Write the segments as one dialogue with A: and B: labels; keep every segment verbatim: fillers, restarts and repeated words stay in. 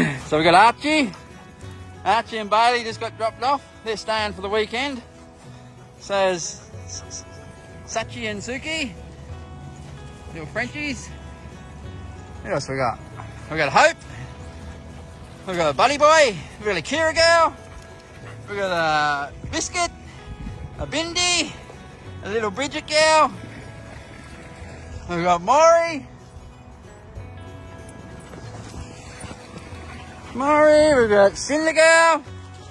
A: So we got Archie. Archie and Bailey just got dropped off. They're staying for the weekend. So is Sachi and Suki. Little Frenchies. What else we got? We got Hope. We got a Buddy Boy. We got a Kira girl. We got a Biscuit. A Bindi. A little Bridget girl. We got Maury. Maury. We got Cinder girl.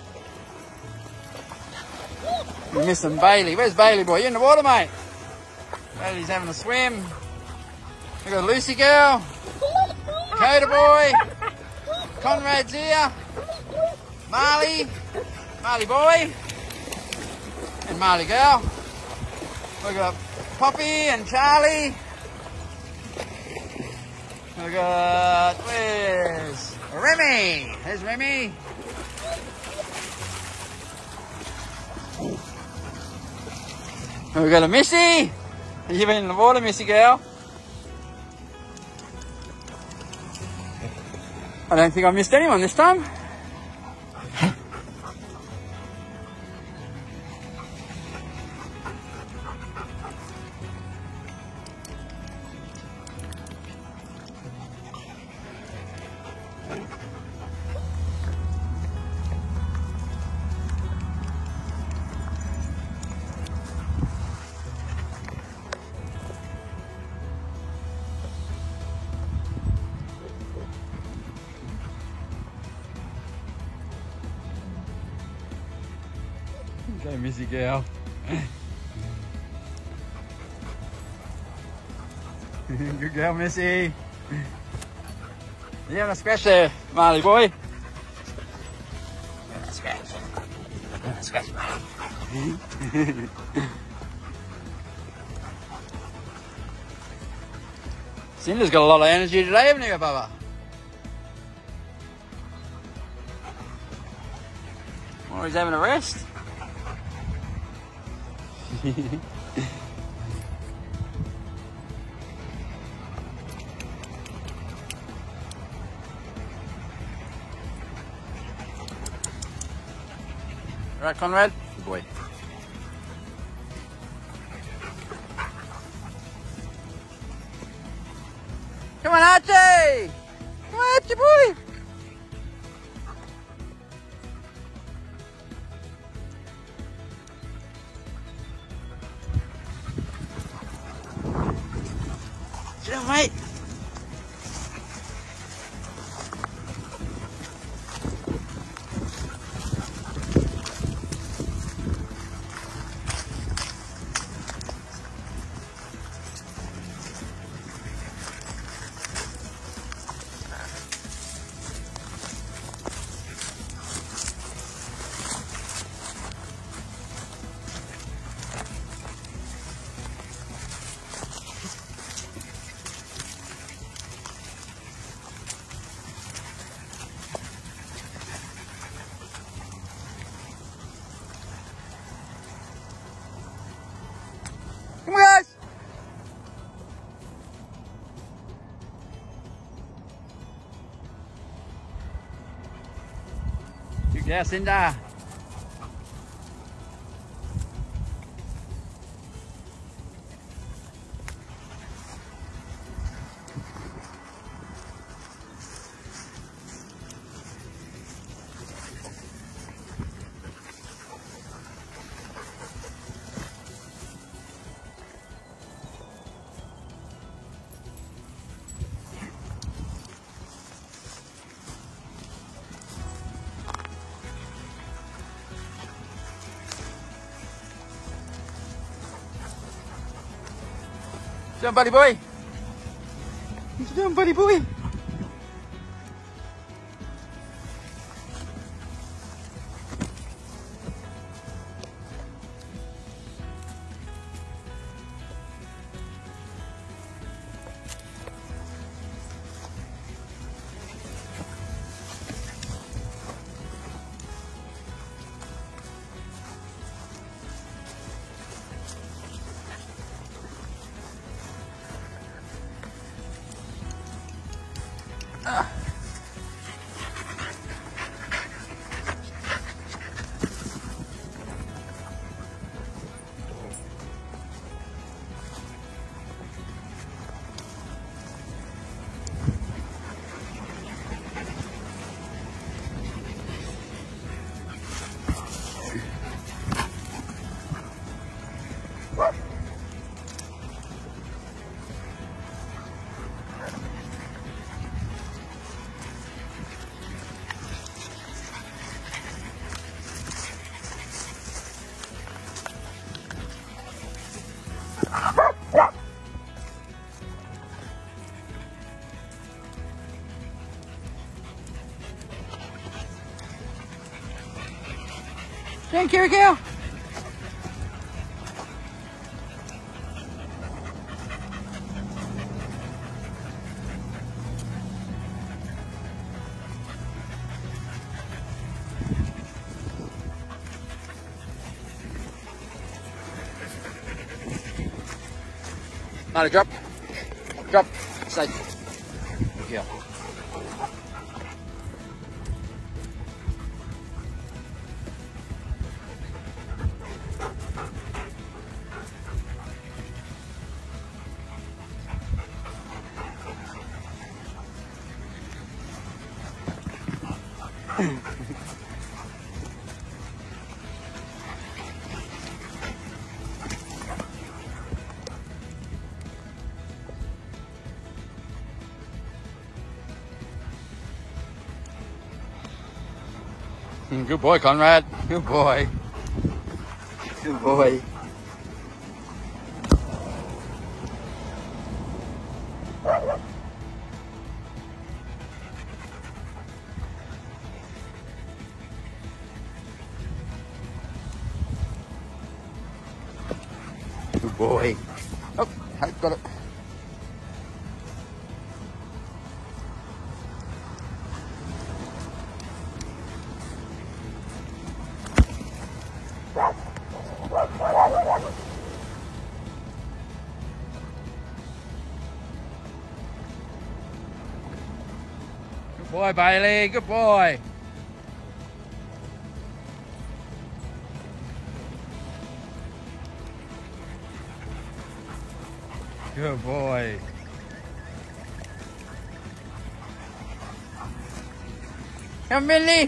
A: We're missing Bailey. Where's Bailey boy? You in the water, mate? Bailey's having a swim. We got Lucy girl. Coda boy. Conrad's here. Marley. Marley boy. And Marley girl. We got Poppy and Charlie. We got, where's Remy? There's Remy. We got a Missy. You've been in the water, Missy girl. I don't think I missed anyone this time. Go Missy girl. Good girl, Missy. You having a scratch there, Marley boy? Having a scratch. Having a scratch, Marley. Cinder's got a lot of energy today, haven't you, Bubba? Or he's having a rest. Right, Conrad? Good boy. Come on, Archie! Come on, Archie boy! Sit down, mate. Come on, guys! Good girl, Cinder. Sit down, buddy boy. Sit down, buddy boy. Jen Kirikau. Not a drop. Drop. Stay. Yeah. Good boy, Conrad. Good boy. Good boy. Good boy. Oh, I got it. Good boy, Bailey. Good boy. Good boy. Come, Millie.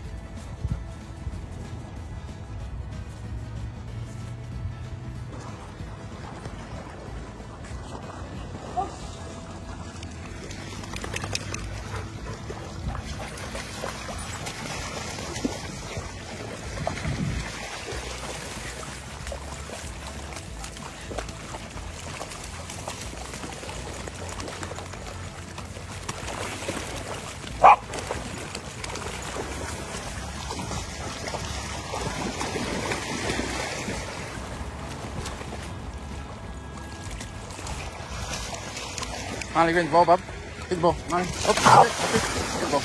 A: Marley, get the ball, bub. Get the ball, Marley. Up, up, up, get the ball.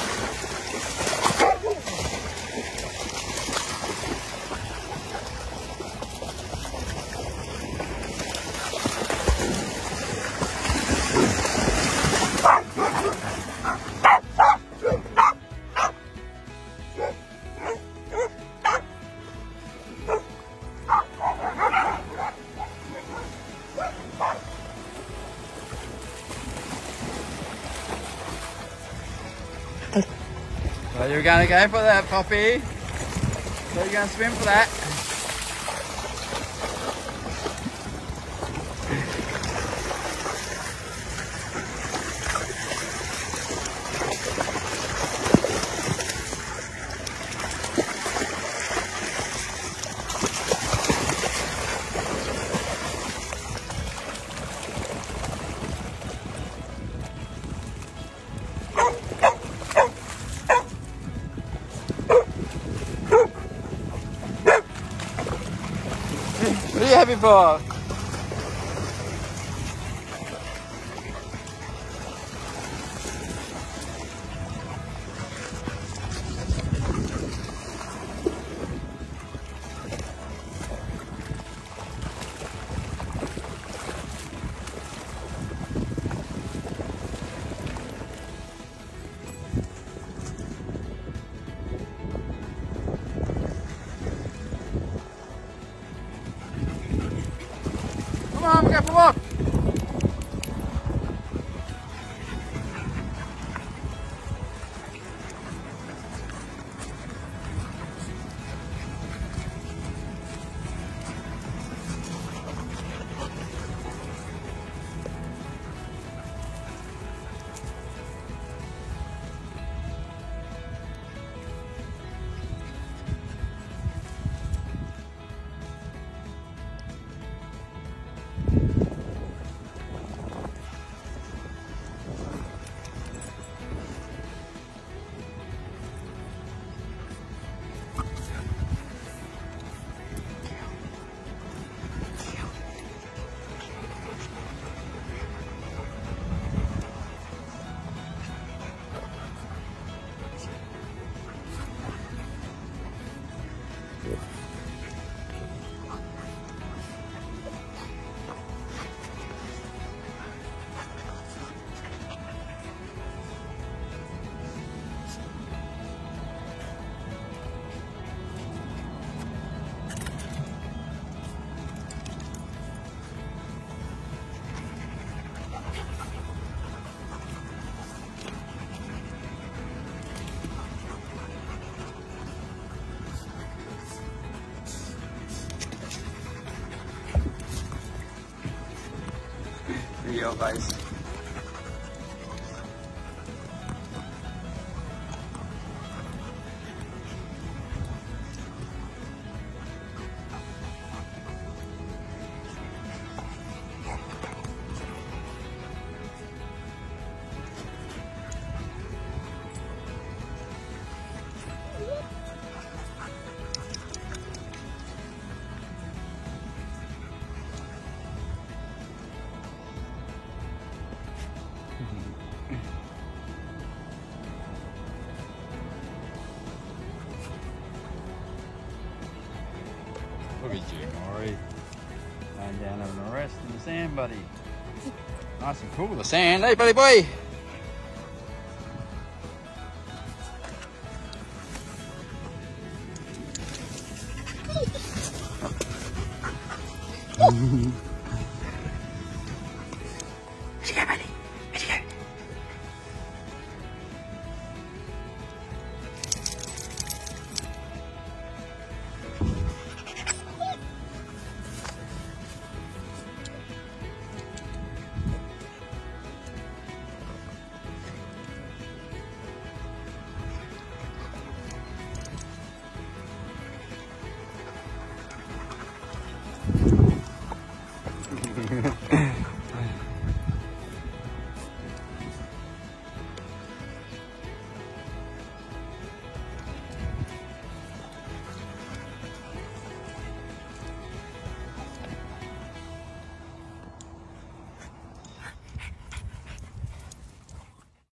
A: So you're gonna go for that, Poppy. So you're gonna swim for that. What are you happy for? Come on, we got to walk. your face. Look at you, Maury. Lying down having a rest in the sand, buddy. Nice and cool, the sand, eh, buddy boy? Where'd you go, buddy? Where'd you go?